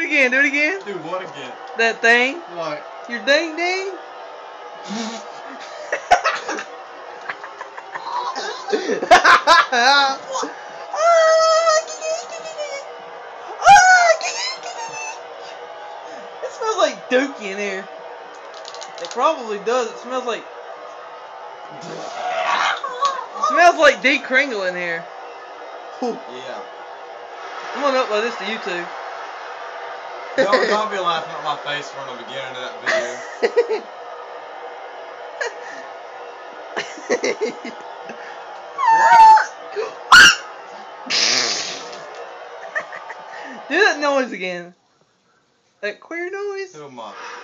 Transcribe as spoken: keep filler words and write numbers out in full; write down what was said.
again. Do it again. Do what again? That thing. What? Your ding ding. It smells like dookie in here. It probably does. It smells like. It smells like D. Kringle in here. Yeah. I'm gonna upload this to YouTube. Don't, don't be laughing at my face from the beginning of that video. Do that noise again. That queer noise. Who am I?